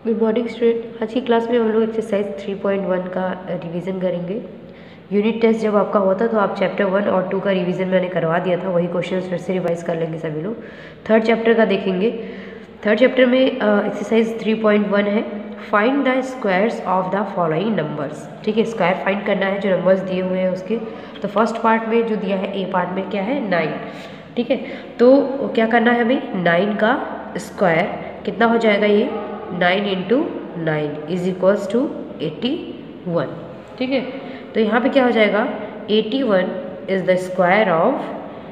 Good morning student. आज की class में हम लोग एक्सरसाइज 3.1 का रिवीजन करेंगे। यूनिट टेस्ट जब आपका होता तो आप चैप्टर 1 और 2 का रिवीजन मैंने करवा दिया था, वही क्वेश्चंस फिर से रिवाइज कर लेंगे सभी लोग। थर्ड चैप्टर का देखेंगे। थर्ड चैप्टर में एक्सरसाइज 3.1 है, find the squares of the following numbers. ठीक है, स्क्वायर फाइंड करना है जो नंबर्स दिए हुए हैं उसके। तो फर्स्ट पार्ट में जो दिया है, ए पार्ट में क्या है 9। ठीक है, तो क्या करना है हमें, 9 का स्क्वायर कितना हो जाएगा, ये 9 × 9 इज इक्वल्स टू 81। ठीक है, तो यहाँ पे क्या हो जाएगा, 81 इज द स्क्वायर ऑफ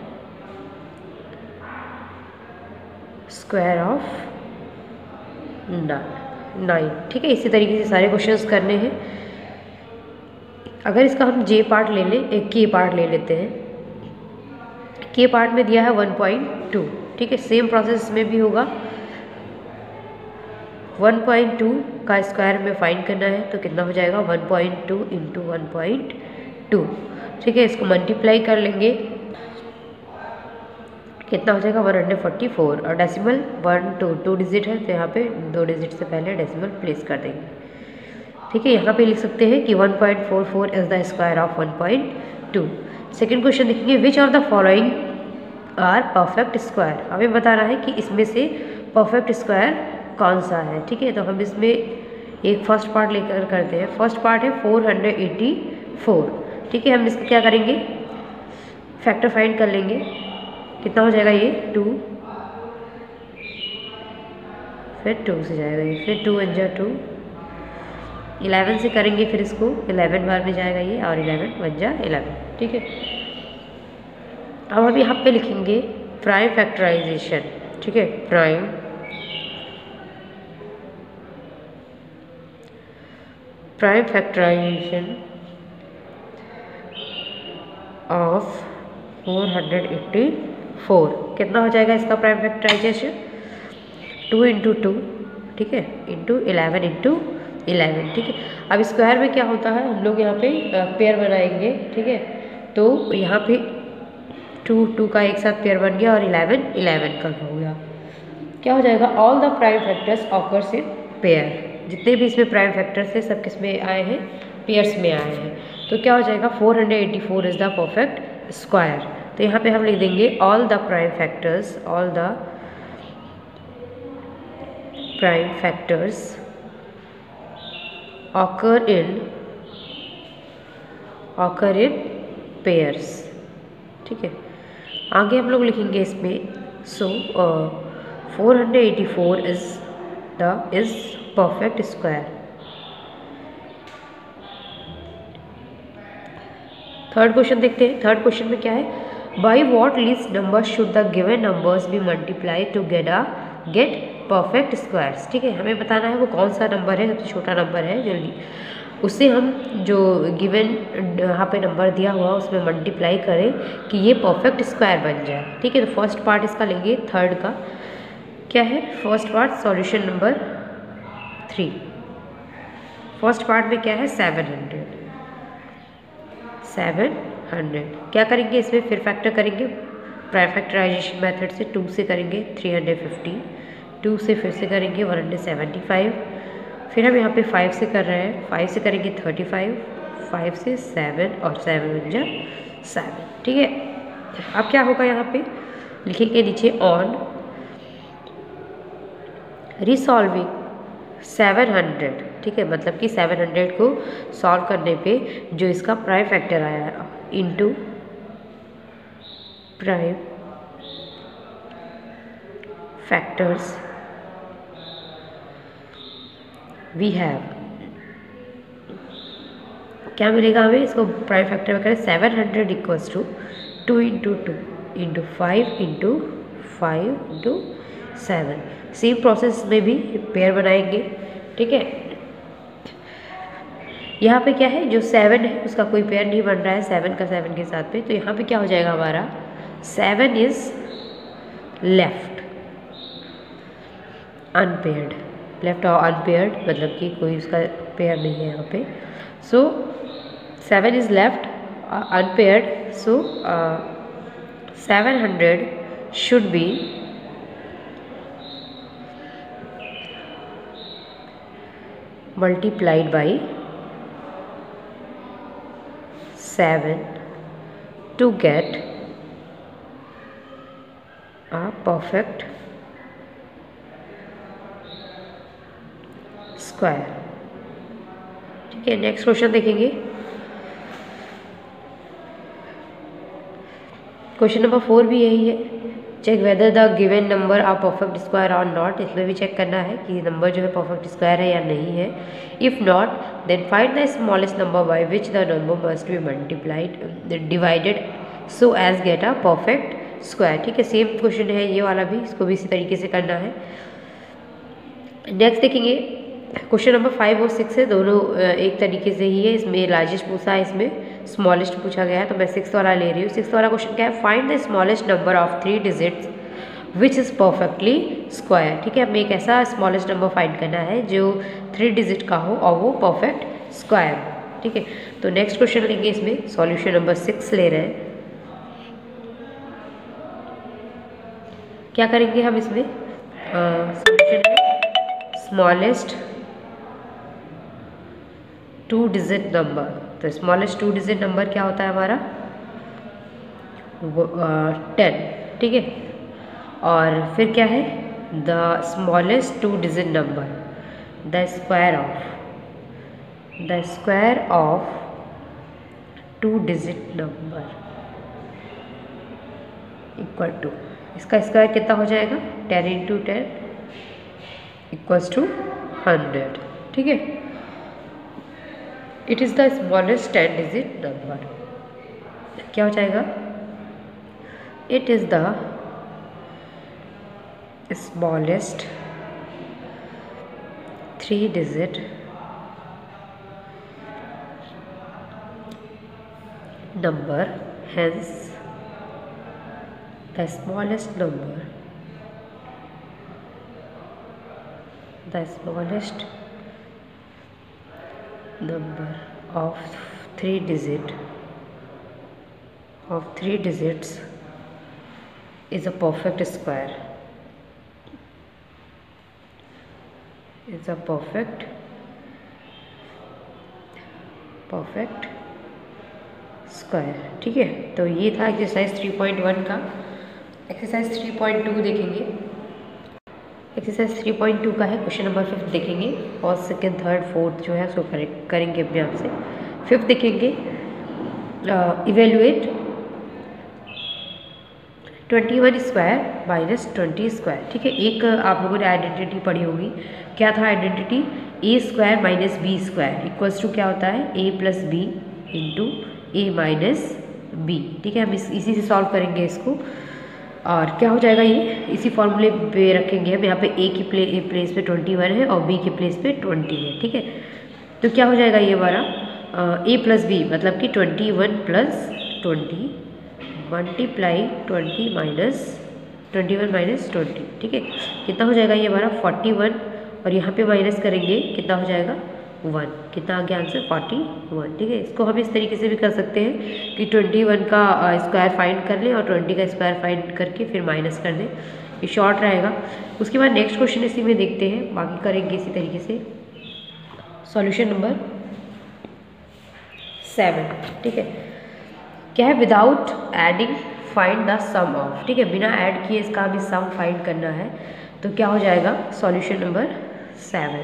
9। ठीक है, इसी तरीके से सारे क्वेश्चंस करने हैं। अगर इसका हम जे पार्ट ले लें, एक के पार्ट ले लेते हैं। के पार्ट में दिया है 1.2। ठीक है, सेम प्रोसेस में भी होगा। 1.2 का स्क्वायर में फाइंड करना है, तो कितना हो जाएगा 1.2 × 1.2। ठीक है, इसको मल्टीप्लाई कर लेंगे, कितना हो जाएगा 144। और डेसिमल 1 2 डिजिट है, तो यहाँ पे 2 डिजिट से पहले डेसिमल प्लेस कर देंगे। ठीक है, यहाँ पे लिख सकते हैं कि 1.44 is the square of 1.2। Second question देखेंगे, which of the following are perfect square. हमें बताना है कि इसमें से परफेक्ट स्क्वायर कौन सा है। ठीक है, तो हम इसमें एक फर्स्ट पार्ट लेकर करते हैं। फर्स्ट पार्ट है 484। ठीक है, हम इसका क्या करेंगे, फैक्टर फाइंड कर लेंगे। कितना हो जाएगा, ये 2, फिर 2 से जाएगा ये, फिर 2 × 2, 11 से करेंगे, फिर इसको 11 बार में जाएगा ये, और 11 × 11। ठीक है, अब हम यहाँ पे लिखेंगे प्राइम फैक्टराइजेशन। ठीक है, प्राइम फैक्टराइजेशन ऑफ 484। कितना हो जाएगा इसका प्राइम फैक्टराइजेशन, 2 × 2। ठीक है, × 11 × 11। ठीक है, अब स्क्वायर में क्या होता है, हम लोग यहाँ पे पेयर बनाएंगे। ठीक है, तो यहाँ पे 2 का एक साथ पेयर बन गया, और 11 का हो गया। क्या हो जाएगा, all the prime factors occurs in pair. जितने भी इसमें प्राइम फैक्टर्स हैं सब किस में आए हैं, पेयर्स में आए हैं। तो क्या हो जाएगा, 484 इज द परफेक्ट स्क्वायर। तो यहाँ पे हम लिख देंगे all the prime factors, all the prime factors occur in pairs. ठीक है, आगे हम लोग लिखेंगे इसमें, so 484 is perfect square. Third question देखते हैं। थर्ड क्वेश्चन में क्या है, by what least number should the given numbers be multiply to get perfect squares. ठीक है, हमें बताना है वो कौन सा नंबर है, सबसे छोटा नंबर है, जल्दी उससे हम जो गिवन यहाँ पे नंबर दिया हुआ उसमें मल्टीप्लाई करें कि ये परफेक्ट स्क्वायर बन जाए। ठीक है, तो फर्स्ट पार्ट इसका लेंगे, थर्ड का क्या है, first part solution number 3। First part में क्या है, 700। क्या करेंगे इसमें, फिर फैक्टर करेंगे प्राइम फैक्टराइजेशन मेथड से। 2 से करेंगे 350, 2 से फिर से करेंगे 175, फिर हम यहाँ पे 5 से कर रहे हैं, 5 से करेंगे 35, 5 से 7, और 7 × 7। ठीक है, अब क्या होगा, यहाँ पे लिखेंगे नीचे ऑन रिसॉल्विंग 700। ठीक है, मतलब कि 700 को सॉल्व करने पे जो इसका प्राइम फैक्टर आया है, into prime factors we have, क्या मिलेगा हमें, इसको प्राइम फैक्टर में करें 700 इक्वल्स टू 2 × 2 × 5 × 5 × 7। सेम प्रोसेस में भी पेयर बनाएंगे। ठीक है, यहाँ पे क्या है, जो 7 है उसका कोई पेयर नहीं बन रहा है 7 का 7 के साथ पे, तो यहाँ पे क्या हो जाएगा हमारा, 7 इज लेफ्ट अनपेयर्ड। लेफ्ट और अनपेयर्ड मतलब कि कोई उसका पेयर नहीं है यहाँ पे। So 7 is left unpaired, so 700 should be multiplied by 7 to get a perfect square. ठीक है, नेक्स्ट क्वेश्चन देखेंगे। क्वेश्चन नंबर 4 भी यही है, check whether the given number are perfect square और नॉट। इसमें भी चेक करना है कि नंबर जो है परफेक्ट स्क्वायर है या नहीं है। If not then find the smallest number by which the number must be multiplied divided so as get a perfect square. ठीक है, सेम क्वेश्चन है ये वाला भी, इसको भी इसी तरीके से करना है। नेक्स्ट देखेंगे, क्वेश्चन नंबर 5 और 6 है, दोनों एक तरीके से ही है। इसमें लार्जेस्ट पूछा है, इसमें स्मॉलेस्ट पूछा गया है, तो मैं 6 वाला ले रही हूँ। 6 वाला क्वेश्चन क्या है, find the smallest number of 3 digits which is perfectly square. ठीक है, हमें एक ऐसा स्मॉलेस्ट नंबर फाइंड करना है जो 3 डिजिट का हो और वो परफेक्ट स्क्वायर। ठीक है, तो नेक्स्ट क्वेश्चन लेंगे, इसमें सॉल्यूशन नंबर 6 ले रहे हैं। क्या करेंगे हम इसमें, सॉल्यूशन है स्मॉलेस्ट 2 डिजिट नंबर। तो स्मॉलेस्ट 2 डिजिट नंबर क्या होता है हमारा, 10। ठीक है, और फिर क्या है, the smallest 2 digit number, the square of 2 digit number equal to, इसका स्क्वायर कितना हो जाएगा, 10 × 10 इक्वल्स टू 100। ठीक है, it is the smallest 10 digit number. क्या हो जाएगा, it is the smallest 3 digit number, hence the smallest number, the smallest number of 3 digits is a perfect square, is a perfect square. ठीक है, तो ये था एक्सरसाइज 3.1 का। एक्सरसाइज 3.2 देखेंगे। एक्सरसाइज 3.2 का है, क्वेश्चन नंबर 5 देखेंगे। फर्स्ट, सेकंड, थर्ड, फोर्थ जो है उसको करेंगे अपने आप से। 5 देखेंगे, इवेलुएट 21 स्क्वायर माइनस 20 स्क्वायर। ठीक है, एक आप लोगों ने आइडेंटिटी पढ़ी होगी, क्या था identity, A square minus B square equals to क्या होता है, A plus B into A minus B. ठीक है, हम इसी से सॉल्व करेंगे इसको, और क्या हो जाएगा, ये इसी फॉर्मूले पे रखेंगे हम। यहाँ पे ए की प्लेस पे 21 है और बी की प्लेस पे 20 है। ठीक है, तो क्या हो जाएगा ये हमारा, ए प्लस बी मतलब कि 21 प्लस 20 मल्टीप्लाई 21 माइनस 20। ठीक है, कितना हो जाएगा ये हमारा 41, और यहाँ पे माइनस करेंगे कितना हो जाएगा 1। कितना आ गया आंसर, 41। ठीक है, इसको हम इस तरीके से भी कर सकते हैं कि 21 का स्क्वायर फाइंड कर लें और 20 का स्क्वायर फाइंड करके फिर माइनस कर दें, ये शॉर्ट रहेगा। उसके बाद नेक्स्ट क्वेश्चन इसी में देखते हैं, बाकी करेंगे इसी तरीके से। Solution number 7। ठीक है, क्या है, without adding find the sum of. ठीक है, बिना ऐड किए इसका हमें सम फाइंड करना है, तो क्या हो जाएगा, सॉल्यूशन नंबर 7।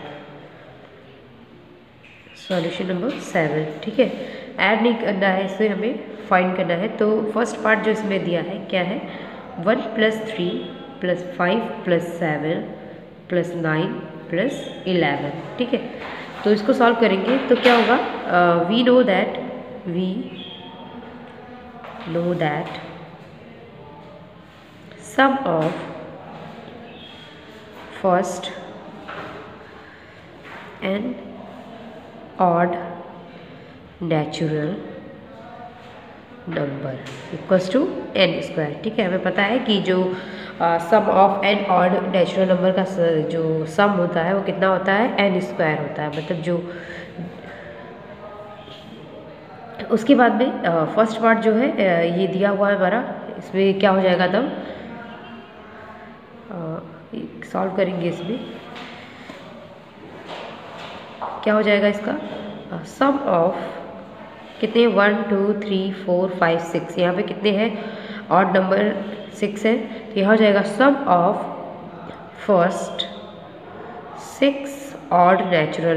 Solution number 7। ठीक है, ऐड नहीं करना है, इसे हमें फाइंड करना है। तो फर्स्ट पार्ट जो इसमें दिया है क्या है, 1 + 3 + 5 + 7 + 9 + 11। ठीक है, तो इसको सॉल्व करेंगे तो क्या होगा, we know that sum of first and odd natural number equals to n square. ठीक है, हमें पता है कि जो sum of n odd natural number का जो सम होता है वो कितना होता है, n स्क्वायर होता है। मतलब जो उसके बाद में फर्स्ट पार्ट जो है ये दिया हुआ है हमारा, इसमें क्या हो जाएगा, तब सॉल्व करेंगे इसमें। क्या हो जाएगा इसका सम ऑफ कितने 1 2 3 4 5 6, यहाँ पे कितने हैं ऑड नंबर 6 है, तो यहाँ हो जाएगा sum of first 6 odd natural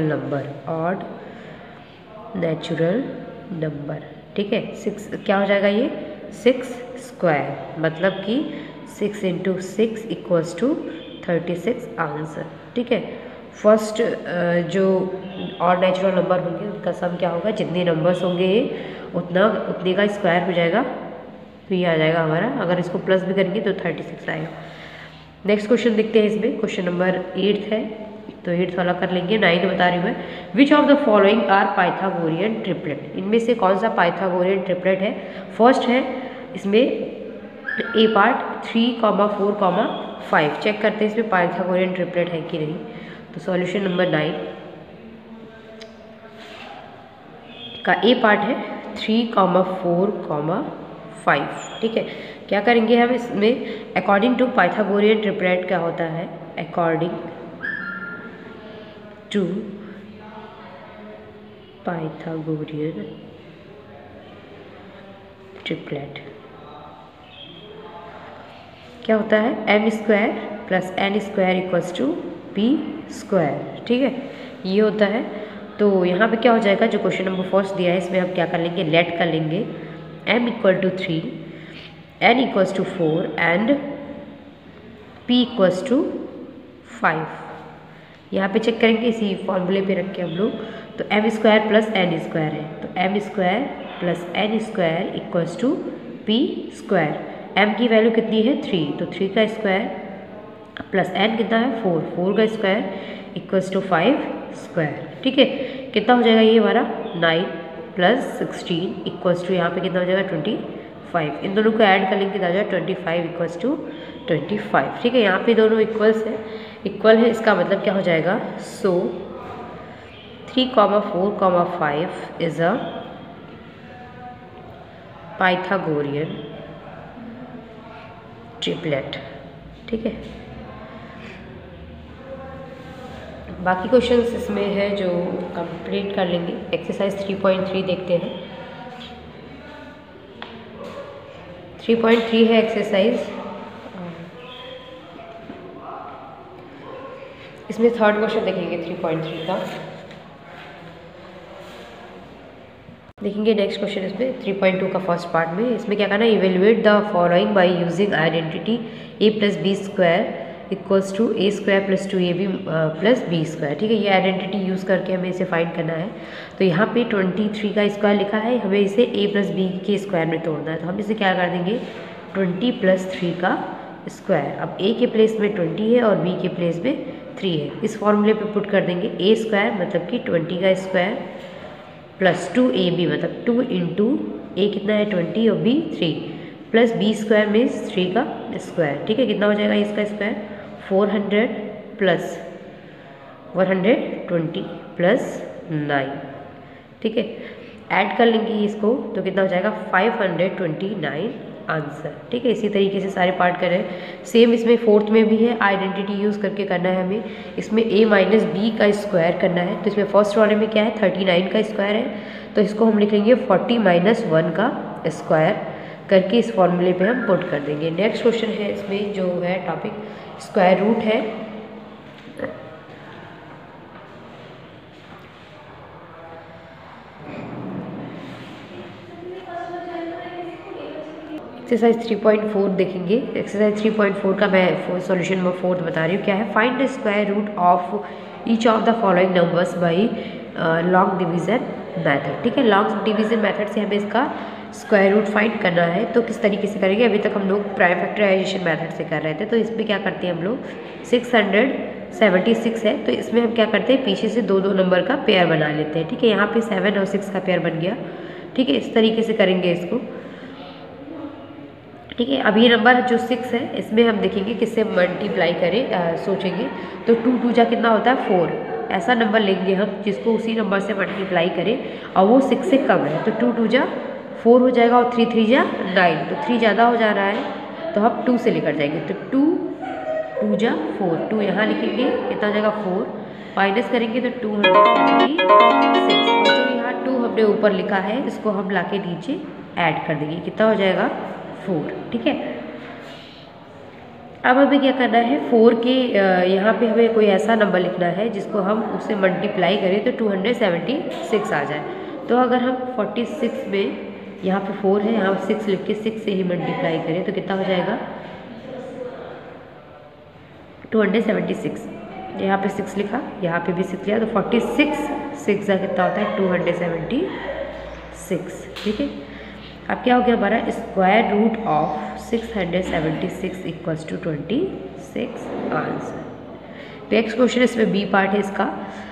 number, ठीक है। 6 क्या हो जाएगा ये 6 स्क्वायर, मतलब कि 6 × 6 = 36 आंसर, ठीक है। फर्स्ट जो ऑड नेचुरल नंबर होंगे उनका सम क्या होगा, जितने नंबर्स होंगे उतने का स्क्वायर हो जाएगा, तो ये आ जाएगा हमारा। अगर इसको प्लस भी करेंगे तो 36 आएगा। नेक्स्ट क्वेश्चन देखते हैं इसमें, क्वेश्चन नंबर 8 है, तो 8 वाला कर लेंगे। 9 बता रही हूँ मैं। Which of the following are Pythagorean triplet, इनमें से कौन सा पाइथागोरियन ट्रिपलेट है। फर्स्ट है इसमें ए पार्ट 3, 4, 5, चेक करते हैं इसमें पाइथागोरियन ट्रिपलेट है कि नहीं। तो सॉल्यूशन नंबर 9 का ए पार्ट है 3, 4, 5, ठीक है। क्या करेंगे हम इसमें, अकॉर्डिंग टू पाइथागोरियन ट्रिपलेट क्या होता है, अकॉर्डिंग टू पाइथागोरियन ट्रिपलेट क्या होता है, m² + n² = p², ठीक है, ये होता है। तो यहाँ पे क्या हो जाएगा, जो क्वेश्चन नंबर फर्स्ट दिया है इसमें हम क्या कर लेंगे, लेट कर लेंगे m = 3, n = 4 एंड p = 5। यहाँ पे चेक करेंगे इसी फॉर्मूले पे रख के हम लोग, तो m² + n² है, तो m² + n² = p²। m की वैल्यू कितनी है 3, तो 3 का स्क्वायर प्लस n कितना है 4, 4 का स्क्वायर = 5², ठीक है। कितना हो जाएगा ये हमारा 9 + 16 = यहाँ पे कितना हो जाएगा 25। इन दोनों को ऐड कर लेंगे कितना हो जाएगा 25 = 25, ठीक है। यहाँ पे दोनों इक्वल है, इसका मतलब क्या हो जाएगा, so 3, 4, 5 is a Pythagorean triplet, ठीक है। बाकी क्वेश्चंस इसमें है जो कंप्लीट कर लेंगे। एक्सरसाइज 3.3 देखते हैं। 3.3 है एक्सरसाइज, इसमें थर्ड क्वेश्चन देखेंगे 3.3 का। देखेंगे नेक्स्ट क्वेश्चन इसमें 3.2 का फर्स्ट पार्ट में। इसमें क्या करना है, evaluate the following by using identity a + b² = a² + 2ab + b², ठीक है। ये आइडेंटिटी यूज़ करके हमें इसे फाइंड करना है। तो यहाँ पे 23 का स्क्वायर लिखा है, हमें इसे a + b के स्क्वायर में तोड़ना है। तो हम इसे क्या कर देंगे 20 + 3 का स्क्वायर। अब a के प्लेस में 20 है और b के प्लेस में 3 है, इस फॉर्मूले पे पुट कर देंगे a² मतलब कि 20 का स्क्वायर प्लस 2ab मतलब 2 × a कितना है 20 और b 3 प्लस b² में 3 का स्क्वायर, ठीक है। कितना हो जाएगा इसका स्क्वायर 400 + 120 + 9, ठीक है। ऐड कर लेंगे इसको तो कितना हो जाएगा 529 आंसर, ठीक है। इसी तरीके से सारे पार्ट करें। सेम इसमें फोर्थ में भी है, आइडेंटिटी यूज़ करके करना है हमें। इसमें a - b का स्क्वायर करना है। तो इसमें फर्स्ट वाले में क्या है 39 का स्क्वायर है, तो इसको हम लिखेंगे 40 - 1 का स्क्वायर करके इस फॉर्मूले पे हम पुट कर देंगे। नेक्स्ट क्वेश्चन है इसमें जो है टॉपिक स्क्वायर रूट है। एक्सरसाइज 3.4 देखेंगे। एक्सरसाइज 3.4 का मैं सॉल्यूशन नंबर 4 बता रही हूँ। क्या है, find the square root of each of the following numbers by long division method, ठीक है। लॉन्ग डिवीजन मेथड से हमें इसका स्क्वायर रूट फाइंड करना है। तो किस तरीके से करेंगे, अभी तक हम लोग प्राइम फैक्टराइजेशन मेथड से कर रहे थे। तो इसमें क्या करते हैं हम लोग 676 है, तो इसमें हम क्या करते हैं पीछे से 2 नंबर का पेयर बना लेते हैं, ठीक है। यहाँ पे 7 और 6 का पेयर बन गया, ठीक है। इस तरीके से करेंगे इसको, ठीक है। अब ये नंबर जो 6 है इसमें हम देखेंगे किससे मल्टीप्लाई करें, सोचेंगे तो 2 × 2 कितना होता है 4, ऐसा नंबर लेंगे हम जिसको उसी नंबर से मल्टीप्लाई करें और वो 6 से कम है। तो 2 × 2 4 हो जाएगा और 3 × 3 = 9, तो 3 ज़्यादा हो जा रहा है तो हम 2 से लेकर जाएंगे। तो 2 × 2 = 4, 2 यहाँ लिखेंगे कितना हो जाएगा 4, माइनस करेंगे तो 276, और जो यहाँ 2 हमने ऊपर लिखा है इसको हम लाके नीचे ऐड कर देंगे, कितना हो जाएगा 4। ठीक है, अब हमें क्या करना है, 4 के यहाँ पे हमें कोई ऐसा नंबर लिखना है जिसको हम उससे मल्टीप्लाई करें तो 276 आ जाए। तो अगर हम 46 में यहाँ पे 4 है, यहाँ 6 लिख के 6 से ही मल्टीप्लाई करें तो कितना हो जाएगा 276। यहाँ पे 6 लिखा, यहाँ पे भी 6 लिया, तो 46 6 का कितना होता है 276। ठीक है, अब क्या हो गया हमारा, square root of 676 equals to 26 answer. Next question, इसमें बी पार्ट है इसका,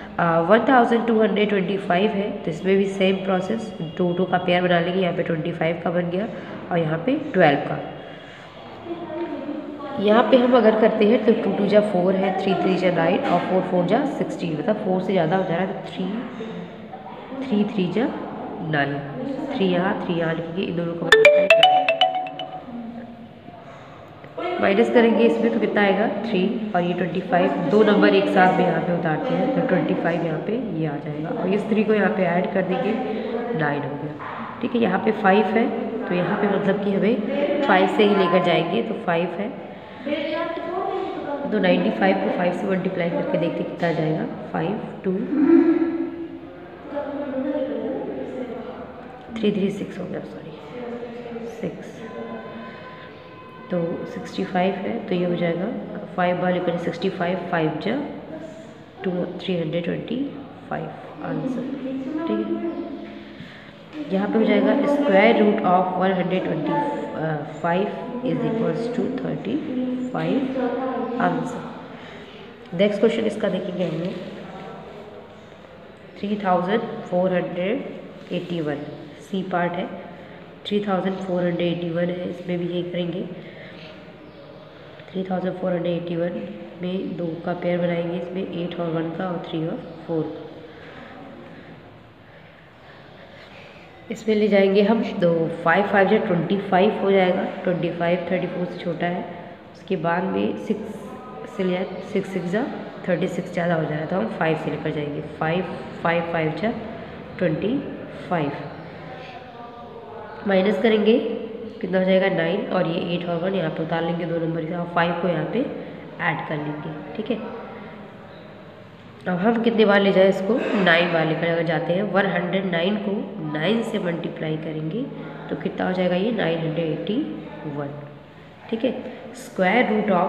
1225 है, तो इसमें भी सेम प्रोसेस, 2 का पेयर बना लेंगे। यहाँ पे 25 का बन गया और यहाँ पे 12 का। यहाँ पे हम अगर करते हैं तो 2 2 जा 4 है, 3 3 जा 9 और 4 4 जा 16, मतलब 4 से ज़्यादा हो जा रहा है, तो 3 3 जा 9, 3 यहाँ लिखेंगे, इन दोनों को माइनस करेंगे इसमें तो कितना आएगा 3, और ये 25, 2 नंबर एक साथ में यहाँ पे उतारते हैं तो 25 यहाँ पे ये आ जाएगा, और इस 3 को यहाँ पे ऐड कर देंगे, 9 हो गया। ठीक है, यहाँ पे 5 है, तो यहाँ पे मतलब कि हमें 5 से ही लेकर जाएंगे, तो 5 है, तो 95 को 5 से मल्टीप्लाई करके देखते कितना आ जाएगा, 5 2 3 3 6 हो गया, सॉरी 6, तो 65 है, तो ये हो जाएगा 5 बार लेकर 65, 5 जा 325 आंसर। ठीक है, यहाँ पे हो जाएगा square root of 125 is equals to 35 answer. Next question इसका देखेंगे हम लोग, 3481 सी पार्ट है, 3481 है, इसमें भी यही करेंगे। 3481 में 2 का पेयर बनाएंगे, इसमें 8 और 1 का, और 3 और 4 का। इसमें ले जाएंगे हम, तो 5 5 जो 25 हो जाएगा, 25 34 से छोटा है। उसके बाद में 6 से लिया, 6 6 जा 36 ज़्यादा हो जाएगा, तो हम 5 से लेकर जाएंगे, 5 5 5 जा 25, माइनस करेंगे कितना हो जाएगा 9, और ये 8 और 1 यहाँ पे उतार लेंगे 2 नंबर से, और 5 को यहाँ पे ऐड कर लेंगे। ठीक है, अब हम कितने बार ले जाए इसको, 9 बार लेकर अगर जाते हैं, 109 को 9 से मल्टीप्लाई करेंगे तो कितना हो जाएगा, ये 981। ठीक है, स्क्वायर रूट ऑफ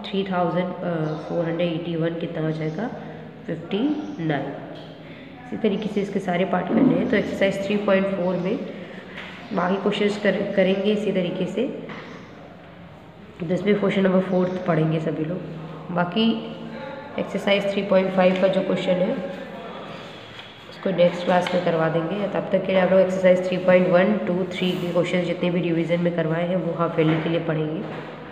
3481 कितना हो जाएगा 59। इसी तरीके से इसके सारे पार्ट करने हैं, तो एक्सरसाइज 3.4 में बाकी क्वेश्चन करेंगे इसी तरीके से। तो इसमें क्वेश्चन नंबर 4 पढ़ेंगे सभी लोग। बाकी एक्सरसाइज 3.5 का जो क्वेश्चन है उसको नेक्स्ट क्लास में करवा देंगे। तब तक के लिए आप लोग एक्सरसाइज 3.1, 2, 3 के क्वेश्चन जितने भी रिवीजन में करवाए हैं वो हाफ ईयरली के लिए पढ़ेंगे।